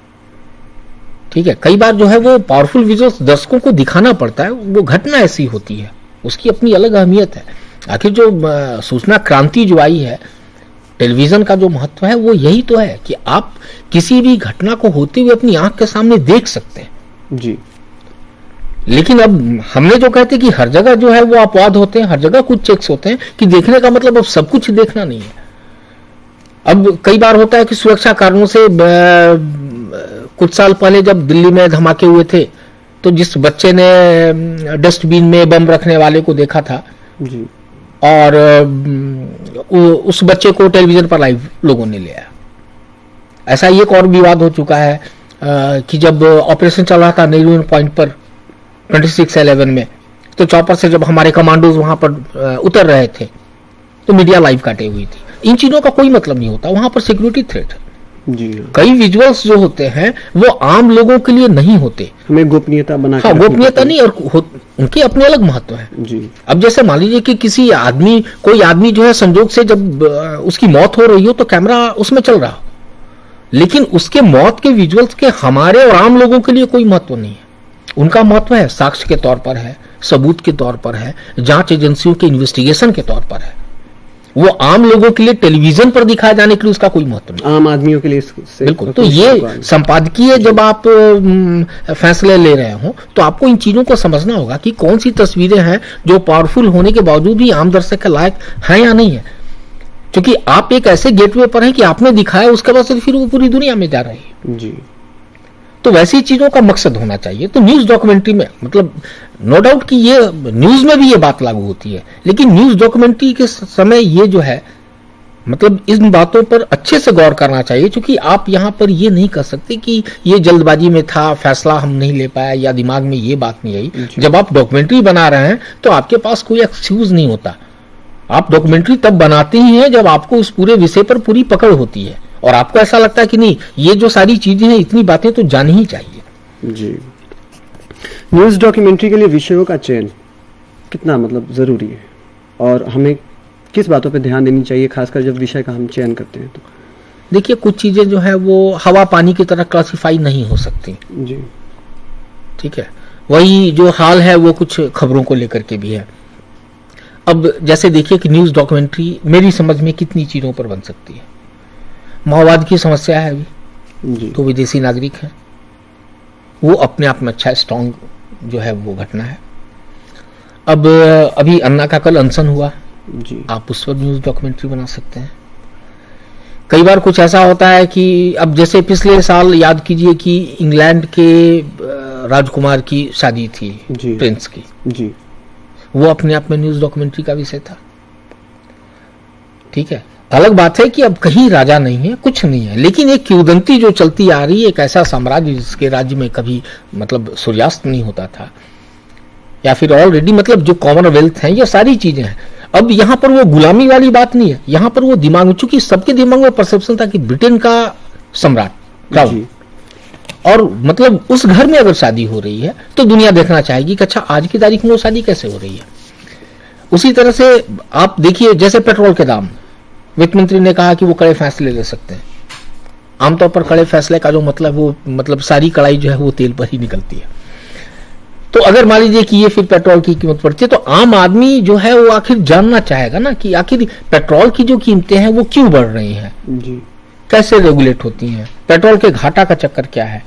S2: ठीक है। कई बार जो है वो पावरफुल विजुअल्स दर्शकों को दिखाना पड़ता है, वो घटना ऐसी होती है, उसकी अपनी अलग अहमियत है। आखिर जो सूचना क्रांति जो आई है, टेलीविजन का जो महत्व है वो यही तो है कि आप किसी भी घटना को होते हुए अपनी आंख के सामने देख सकते हैं
S1: जी।
S2: लेकिन अब हमने जो कहते हैं कि हर जगह जो है वो अपवाद होते हैं, हर जगह कुछ चेक्स होते हैं, कि देखने का मतलब अब सब कुछ देखना नहीं है। अब कई बार होता है कि सुरक्षा कारणों से कुछ साल पहले जब दिल्ली में धमाके हुए थे तो जिस बच्चे ने डस्टबिन में बम रखने वाले को देखा था
S1: जी,
S2: और उस बच्चे को टेलीविजन पर लाइव लोगों ने लिया। ऐसा एक और विवाद हो चुका है कि जब ऑपरेशन चल रहा था नेहरू पॉइंट पर छब्बीस ग्यारह में, तो चौपर से जब हमारे कमांडोज वहां पर उतर रहे थे तो मीडिया लाइव काटे हुई थी। इन चीजों का कोई मतलब नहीं होता, वहां पर सिक्योरिटी थ्रेट है
S1: जी।
S2: कई विजुअल्स जो होते हैं वो आम लोगों के लिए नहीं होते,
S1: हमें गोपनीयता बना
S2: हाँ गोपनीयता नहीं, और उनके अपने अलग महत्व है
S1: जी।
S2: अब जैसे मान लीजिए कि किसी आदमी कोई आदमी जो है संजोग से जब उसकी मौत हो रही हो तो कैमरा उसमें चल रहा हो, लेकिन उसके मौत के विजुअल्स के हमारे और आम लोगों के लिए कोई महत्व नहीं है। उनका महत्व है साक्ष्य के तौर पर है, सबूत के तौर पर है, जांच एजेंसियों के इन्वेस्टिगेशन के तौर पर है। वो आम लोगों के लिए टेलीविजन पर दिखाए जाने के लिए उसका कोई महत्व नहीं,
S1: आम आदमियों के लिए
S2: बिल्कुल। तो ये संपादकीय जब आप फैसले ले रहे हो तो आपको इन चीजों को समझना होगा कि कौन सी तस्वीरें हैं जो पावरफुल होने के बावजूद भी आम दर्शक के लायक है या नहीं है। क्योंकि आप एक ऐसे गेटवे पर हैं कि आपने दिखाया, उसके बाद से फिर वो पूरी दुनिया में जा रही है
S1: जी।
S2: तो वैसी चीजों का मकसद होना चाहिए। तो न्यूज डॉक्यूमेंट्री में मतलब नो डाउट कि ये न्यूज में भी ये बात लागू होती है, लेकिन न्यूज डॉक्यूमेंट्री के समय ये जो है मतलब इन बातों पर अच्छे से गौर करना चाहिए, क्योंकि आप यहां पर ये नहीं कर सकते कि ये जल्दबाजी में था, फैसला हम नहीं ले पाया या दिमाग में ये बात नहीं आई। जब आप डॉक्यूमेंट्री बना रहे हैं तो आपके पास कोई एक्सक्यूज नहीं होता। आप डॉक्यूमेंट्री तब बनाते ही हैं जब आपको उस पूरे विषय पर पूरी पकड़ होती है और आपको ऐसा लगता है कि नहीं, ये जो सारी चीजें हैं, इतनी बातें तो जानी ही चाहिए।
S1: जी। न्यूज डॉक्यूमेंट्री के लिए विषयों का चयन कितना मतलब जरूरी है और हमें किस बातों पे ध्यान देनी चाहिए, खासकर जब विषय का हम चयन करते हैं? तो
S2: देखिए, कुछ चीजें जो है वो हवा पानी की तरह क्लासिफाई नहीं हो सकती
S1: जी।
S2: ठीक है, वही जो हाल है वो कुछ खबरों को लेकर के भी है। अब जैसे देखिए कि न्यूज डॉक्यूमेंट्री मेरी समझ में कितनी चीजों पर बन सकती है। माओवाद की समस्या है अभी
S1: जी।
S2: तो विदेशी नागरिक है, वो अपने आप में अच्छा स्ट्रांग जो है वो घटना है। अब अभी अन्ना का कल अनशन हुआ
S1: जी।
S2: आप उस पर न्यूज डॉक्यूमेंट्री बना सकते हैं। कई बार कुछ ऐसा होता है कि अब जैसे पिछले साल याद कीजिए कि इंग्लैंड के राजकुमार की शादी थी
S1: जी।
S2: प्रिंस की
S1: जी।
S2: वो अपने आप में न्यूज डॉक्यूमेंट्री का विषय था। ठीक है, अलग बात है कि अब कहीं राजा नहीं है, कुछ नहीं है, लेकिन एक किंवदंती जो चलती आ रही है, एक ऐसा साम्राज्य जिसके राज्य में कभी मतलब सूर्यास्त नहीं होता था, या फिर ऑलरेडी मतलब जो कॉमनवेल्थ है, ये सारी चीजें हैं। अब यहाँ पर वो गुलामी वाली बात नहीं है, यहाँ पर वो दिमाग में, चूंकि सबके दिमाग में परसेप्शन था कि ब्रिटेन का सम्राट क्राउन, और मतलब उस घर में अगर शादी हो रही है तो दुनिया देखना चाहेगी कि अच्छा आज की तारीख में वो शादी कैसे हो रही है। उसी तरह से आप देखिए, जैसे पेट्रोल के दाम, वित्त मंत्री ने कहा कि वो कड़े फैसले ले सकते हैं। आमतौर पर कड़े फैसले का जो मतलब वो मतलब सारी कड़ाई जो है वो तेल पर ही निकलती है। तो अगर मान लीजिए कि ये फिर पेट्रोल की कीमत बढ़ती है तो आम आदमी जो है वो आखिर जानना चाहेगा ना कि आखिर पेट्रोल की जो कीमतें हैं वो क्यों बढ़ रही हैं
S1: जी।
S2: कैसे रेगुलेट होती हैं, पेट्रोल के घाटा का चक्कर क्या है।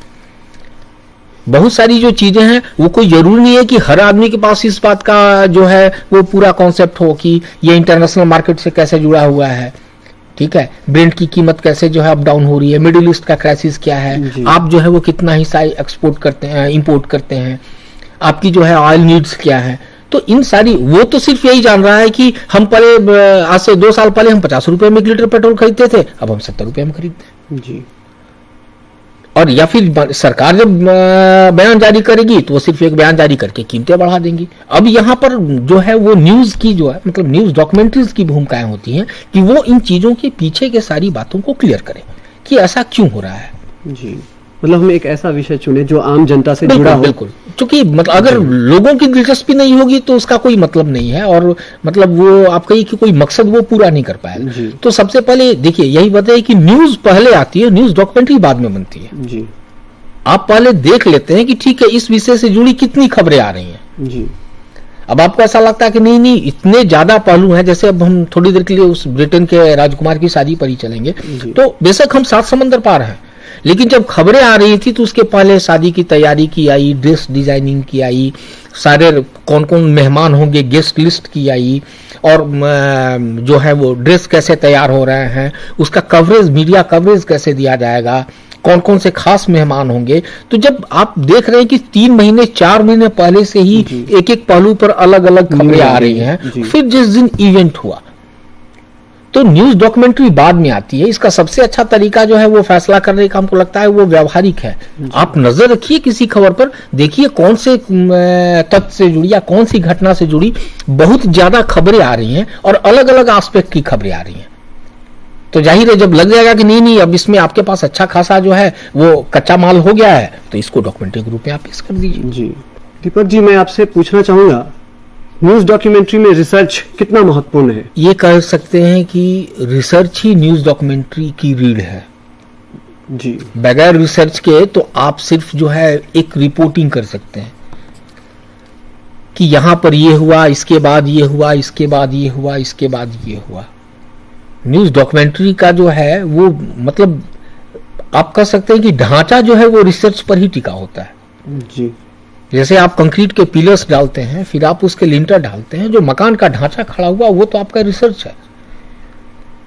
S2: बहुत सारी जो चीजें हैं वो कोई जरूरी नहीं है कि हर आदमी के पास इस बात का जो है वो पूरा कॉन्सेप्ट हो कि ये इंटरनेशनल मार्केट से कैसे जुड़ा हुआ है। ठीक है, ब्रेंट की कीमत कैसे जो है अप डाउन हो रही है, मिडिल ईस्ट का क्राइसिस क्या है, आप जो है वो कितना हिस्सा एक्सपोर्ट करते हैं, इंपोर्ट करते हैं, आपकी जो है ऑयल नीड्स क्या है। तो इन सारी, वो तो सिर्फ यही जान रहा है कि हम पहले आज से दो साल पहले हम पचास रुपए में एक लीटर पेट्रोल खरीदते थे, अब हम सत्तर रुपए में खरीदते हैं
S1: जी।
S2: और या फिर सरकार जब बयान जारी करेगी तो वो सिर्फ एक बयान जारी करके कीमतें बढ़ा देंगी। अब यहाँ पर जो है वो न्यूज की जो है मतलब न्यूज डॉक्यूमेंट्रीज की भूमिकाएं होती हैं कि वो इन चीजों के पीछे के सारी बातों को क्लियर करें कि ऐसा क्यों हो रहा है।
S1: जी, मतलब हम एक ऐसा विषय चुने जो आम जनता से जुड़ा हो।
S2: बिल्कुल, क्योंकि मतलब अगर लोगों की दिलचस्पी नहीं होगी तो उसका कोई मतलब नहीं है और मतलब वो आप कहिए कि कोई मकसद वो पूरा नहीं कर पाएगा। तो सबसे पहले देखिए यही बताइए कि न्यूज पहले आती है, न्यूज डॉक्यूमेंट्री बाद में बनती है।
S1: जी।
S2: आप पहले देख लेते हैं कि ठीक है इस विषय से जुड़ी कितनी खबरें आ रही हैं।
S1: जी।
S2: अब आपको ऐसा लगता है कि नहीं नहीं इतने ज्यादा पहलू हैं, जैसे अब हम थोड़ी देर के लिए उस ब्रिटेन के राजकुमार की शादी पर ही चलेंगे, तो बेशक हम सात समंदर पार हैं, लेकिन जब खबरें आ रही थी तो उसके पहले शादी की तैयारी की आई, ड्रेस डिजाइनिंग की आई, सारे कौन कौन मेहमान होंगे गेस्ट लिस्ट की आई, और जो है वो ड्रेस कैसे तैयार हो रहे हैं, उसका कवरेज मीडिया कवरेज कैसे दिया जाएगा, कौन कौन से खास मेहमान होंगे। तो जब आप देख रहे हैं कि तीन महीने चार महीने पहले से ही एक एक पहलू पर अलग अलग खबरें आ रही हैं, फिर जिस दिन इवेंट हुआ तो न्यूज डॉक्यूमेंट्री बाद में आती है। इसका सबसे अच्छा तरीका जो है वो फैसला करने का हमको लगता है वो व्यवहारिक है। आप नजर रखिए किसी खबर पर, देखिए कौन से तथ्य से जुड़ी या कौन सी घटना से जुड़ी बहुत ज्यादा खबरें आ रही हैं और अलग अलग एस्पेक्ट की खबरें आ रही हैं। तो जाहिर है जब लग जाएगा कि नहीं नहीं अब इसमें आपके पास अच्छा खासा जो है वो कच्चा माल हो गया है तो इसको डॉक्यूमेंट्री के रूप में आप पेश कर दीजिए।
S1: जी दीपक जी, मैं आपसे पूछना चाहूंगा न्यूज डॉक्यूमेंट्री में रिसर्च कितना महत्वपूर्ण है?
S2: ये कह सकते हैं कि रिसर्च ही न्यूज डॉक्यूमेंट्री की रीढ़ है।
S1: जी।
S2: बगैर रिसर्च के तो आप सिर्फ जो है एक रिपोर्टिंग कर सकते हैं कि यहां पर ये हुआ, इसके बाद ये हुआ, इसके बाद ये हुआ, इसके बाद ये हुआ। न्यूज डॉक्यूमेंट्री का जो है वो मतलब आप कह सकते हैं कि ढांचा जो है वो रिसर्च पर ही टिका होता है।
S1: जी।
S2: जैसे आप कंक्रीट के पिलर्स डालते हैं, फिर आप उसके लिंटर डालते हैं, जो मकान का ढांचा खड़ा हुआ वो तो आपका रिसर्च है।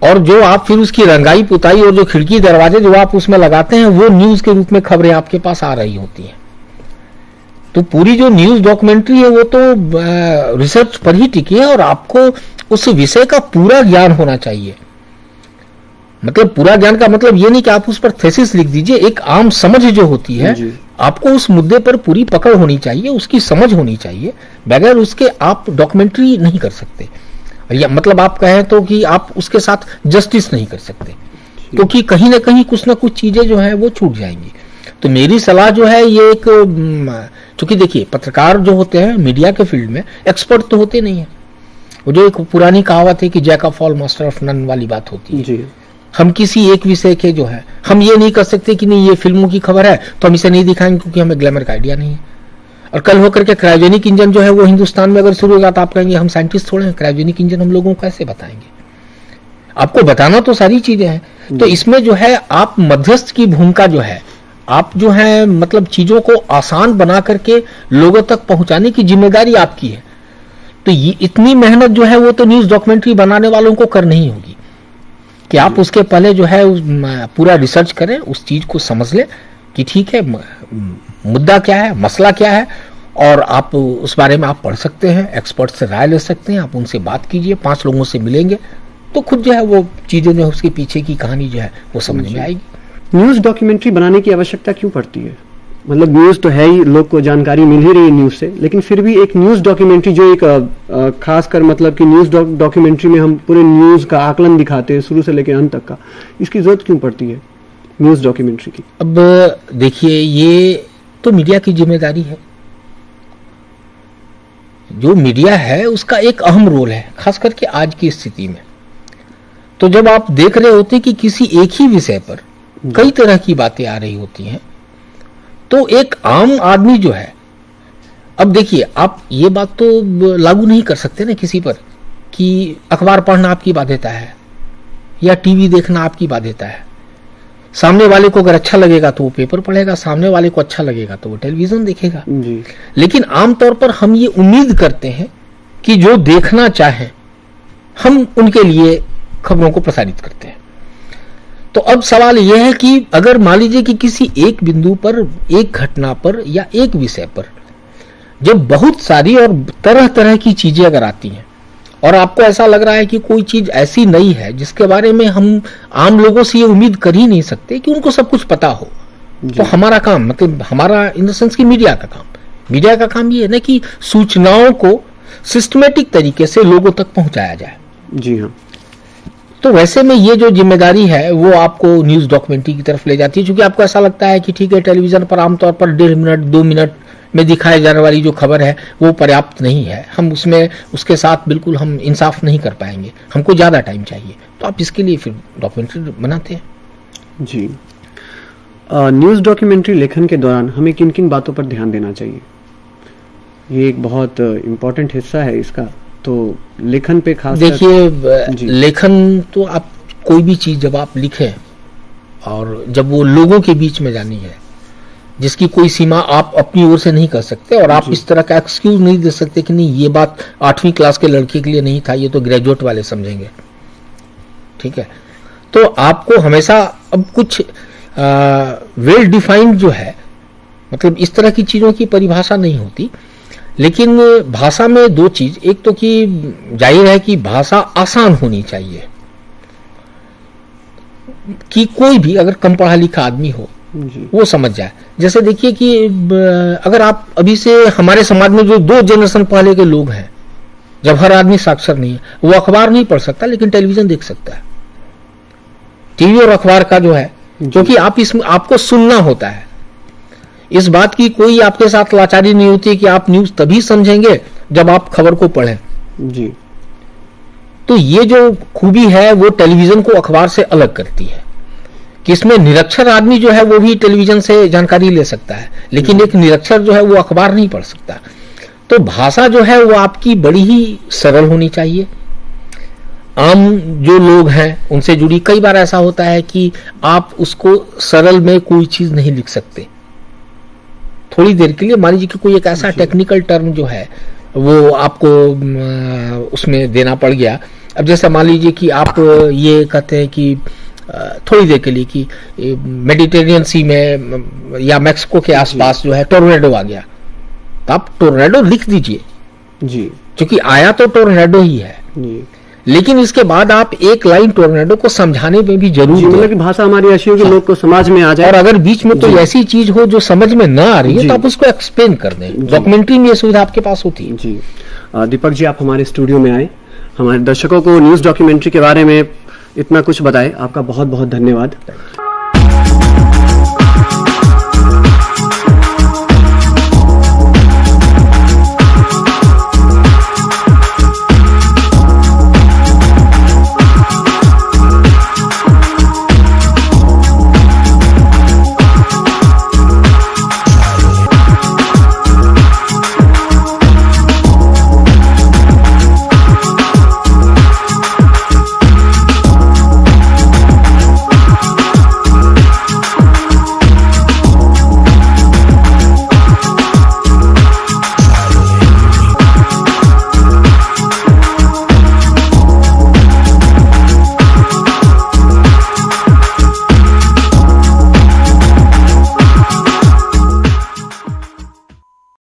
S2: और जो आप फिर उसकी रंगाई पुताई और जो खिड़की दरवाजे जो आप उसमें लगाते हैं वो न्यूज के रूप में खबरें आपके पास आ रही होती हैं। तो पूरी जो न्यूज डॉक्यूमेंट्री है वो तो रिसर्च पर ही टिकी है और आपको उस विषय का पूरा ज्ञान होना चाहिए। मतलब पूरा ज्ञान का मतलब ये नहीं कि आप उस पर थीसिस लिख दीजिए, एक आम समझ जो होती है आपको उस मुद्दे पर पूरी पकड़ होनी चाहिए, उसकी समझ होनी चाहिए। बगैर उसके आप डॉक्यूमेंट्री नहीं कर सकते, या मतलब आप कहें तो कि आप उसके साथ जस्टिस नहीं कर सकते, क्योंकि कहीं ना कहीं कुछ ना कुछ चीजें जो है वो छूट जाएंगी। तो मेरी सलाह जो है ये एक, चूंकि देखिए पत्रकार जो होते हैं मीडिया के फील्ड में एक्सपर्ट तो होते नहीं है। वो जो एक पुरानी कहावत है कि jack of all master of none वाली बात होती है जी। हम किसी एक विषय के जो है हम ये नहीं कर सकते कि नहीं ये फिल्मों की खबर है तो हम इसे नहीं दिखाएंगे क्योंकि हमें ग्लैमर का आइडिया नहीं है। और कल होकर के क्रायोजेनिक इंजन जो है वो हिंदुस्तान में अगर शुरू होगा तो आप कहेंगे हम साइंटिस्ट थोड़े हैं, क्रायोजेनिक इंजन हम लोगों को कैसे बताएंगे। आपको बताना तो सारी चीजें हैं। तो इसमें जो है आप मध्यस्थ की भूमिका जो है, आप जो है मतलब चीजों को आसान बना करके लोगों तक पहुंचाने की जिम्मेदारी आपकी है। तो ये इतनी मेहनत जो है वो तो न्यूज डॉक्यूमेंट्री बनाने वालों को करनी ही होगी कि आप उसके पहले जो है पूरा रिसर्च करें, उस चीज को समझ लें कि ठीक है मुद्दा क्या है, मसला क्या है, और आप उस बारे में आप पढ़ सकते हैं, एक्सपर्ट से राय ले सकते हैं, आप उनसे बात कीजिए, पांच लोगों से मिलेंगे तो खुद जो है वो चीजें जो है उसके पीछे की कहानी जो है वो समझ में आएगी।
S1: न्यूज डॉक्यूमेंट्री बनाने की आवश्यकता क्यों पड़ती है? मतलब न्यूज तो है ही, लोग को जानकारी मिल ही रही है न्यूज से, लेकिन फिर भी एक न्यूज डॉक्यूमेंट्री जो एक खासकर मतलब कि न्यूज डॉक्यूमेंट्री में हम पूरे न्यूज का आकलन दिखाते हैं शुरू से लेकर अंत तक का, इसकी जरूरत क्यों पड़ती है न्यूज डॉक्यूमेंट्री की?
S2: अब देखिए ये तो मीडिया की जिम्मेदारी है। जो मीडिया है उसका एक अहम रोल है, खास करके आज की स्थिति में। तो जब आप देख रहे होते कि किसी एक ही विषय पर कई तरह की बातें आ रही होती हैं, तो एक आम आदमी जो है, अब देखिए आप ये बात तो लागू नहीं कर सकते ना किसी पर कि अखबार पढ़ना आपकी बाध्यता है या टीवी देखना आपकी बाध्यता है। सामने वाले को अगर अच्छा लगेगा तो वो पेपर पढ़ेगा, सामने वाले को अच्छा लगेगा तो वो टेलीविजन देखेगा जी। लेकिन आमतौर पर हम ये उम्मीद करते हैं कि जो देखना चाहें हम उनके लिए खबरों को प्रसारित करते हैं। तो अब सवाल यह है कि अगर मान लीजिए कि किसी एक बिंदु पर, एक घटना पर या एक विषय पर जब बहुत सारी और तरह तरह की चीजें अगर आती हैं और आपको ऐसा लग रहा है कि कोई चीज ऐसी नई है जिसके बारे में हम आम लोगों से ये उम्मीद कर ही नहीं सकते कि उनको सब कुछ पता हो, तो हमारा काम, मतलब हमारा इन द सेंस की मीडिया का काम मीडिया का काम ये है ना कि सूचनाओं को सिस्टमेटिक तरीके से लोगों तक पहुंचाया जाए।
S1: जी हाँ।
S2: तो वैसे में ये जो जिम्मेदारी है वो आपको न्यूज डॉक्यूमेंट्री की तरफ ले जाती है, क्योंकि आपको ऐसा लगता है कि ठीक है टेलीविजन पर आमतौर पर डेढ़ मिनट दो मिनट में दिखाई जाने वाली जो खबर है वो पर्याप्त नहीं है, हम उसमें उसके साथ बिल्कुल हम इंसाफ नहीं कर पाएंगे, हमको ज्यादा टाइम चाहिए, तो आप इसके लिए फिर डॉक्यूमेंट्री बनाते हैं।
S1: जी, न्यूज डॉक्यूमेंट्री लेखन के दौरान हमें किन किन बातों पर ध्यान देना चाहिए? ये एक बहुत इम्पोर्टेंट हिस्सा है इसका, तो लेखन पे खास
S2: देखिए लेखन तो आप कोई भी चीज जब आप लिखें और जब वो लोगों के बीच में जानी है जिसकी कोई सीमा आप अपनी ओर से नहीं कर सकते, और आप इस तरह का एक्सक्यूज नहीं दे सकते कि नहीं ये बात आठवीं क्लास के लड़के के लिए नहीं था, ये तो ग्रेजुएट वाले समझेंगे, ठीक है। तो आपको हमेशा अब कुछ वेल डिफाइंड जो है, मतलब इस तरह की चीजों की परिभाषा नहीं होती, लेकिन भाषा में दो चीज, एक तो कि जाहिर है कि भाषा आसान होनी चाहिए कि कोई भी अगर कम पढ़ा लिखा आदमी हो वो समझ जाए। जैसे देखिए कि अगर आप अभी से हमारे समाज में जो दो जनरेशन पहले के लोग हैं, जब हर आदमी साक्षर नहीं है, वो अखबार नहीं पढ़ सकता लेकिन टेलीविजन देख सकता है। टीवी और अखबार का जो है, क्योंकि आप इसमें आपको सुनना होता है, इस बात की कोई आपके साथ लाचारी नहीं होती कि आप न्यूज तभी समझेंगे जब आप खबर को पढ़ें जी। तो ये जो खूबी है वो टेलीविजन को अखबार से अलग करती है कि इसमें निरक्षर आदमी जो है वो भी टेलीविजन से जानकारी ले सकता है, लेकिन एक निरक्षर जो है वो अखबार नहीं पढ़ सकता। तो भाषा जो है वो आपकी बड़ी ही सरल होनी चाहिए। आम जो लोग हैं उनसे जुड़ी, कई बार ऐसा होता है कि आप उसको सरल में कोई चीज नहीं लिख सकते, थोड़ी देर के लिए मान लीजिए कि कोई एक ऐसा टेक्निकल टर्म जो है वो आपको उसमें देना पड़ गया अब जैसे मान लीजिए कि आप ये कहते हैं कि थोड़ी देर के लिए कि मेडिटेरियन सी में या मैक्सिको के आसपास जो है टोर्नेडो आ गया, तो आप टोर्नेडो लिख दीजिए जी, क्योंकि आया तो टोर्नेडो ही है जी। लेकिन इसके बाद आप एक लाइन टोर्नेडो को समझाने में भी जरूर,
S1: मतलब कि भाषा हमारी ऐसी हो कि लोग को समझ में आ जाए,
S2: और अगर बीच में कोई ऐसी चीज हो जो समझ में ना आ रही है तो आप उसको एक्सप्लेन कर दें। डॉक्यूमेंट्री में ये सुविधा आपके पास होती है
S1: जी। दीपक जी, आप हमारे स्टूडियो में आए, हमारे दर्शकों को न्यूज डॉक्यूमेंट्री के बारे में इतना कुछ बताए, आपका बहुत बहुत धन्यवाद।